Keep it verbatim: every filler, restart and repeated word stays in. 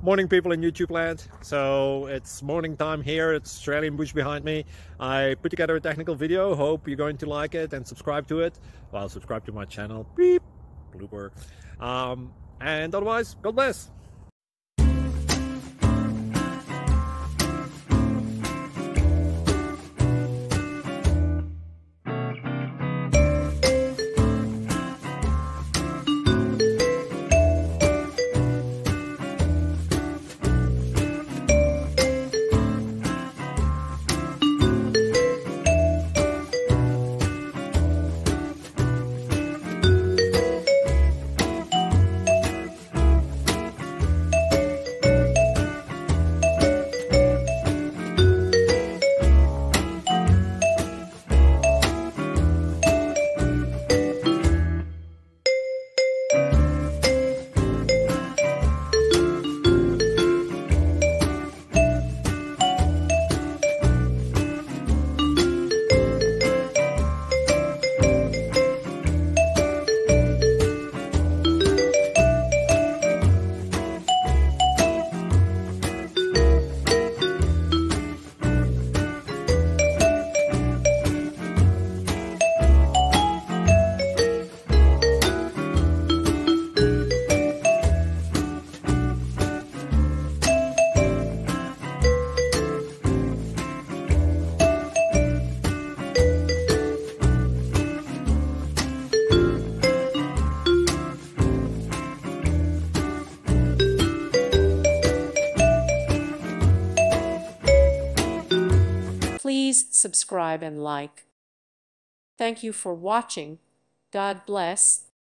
Morning, people in YouTube land. So it's morning time here. It's Australian bush behind me. I put together a technical video. Hope you're going to like it and subscribe to it. Well, subscribe to my channel. Beep. Blooper. Um, and otherwise, God bless. Please subscribe and like. Thank you for watching. God bless.